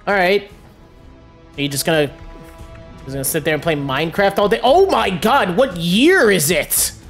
All right. Are you just gonna sit there and play Minecraft all day? Oh my god, what year is it?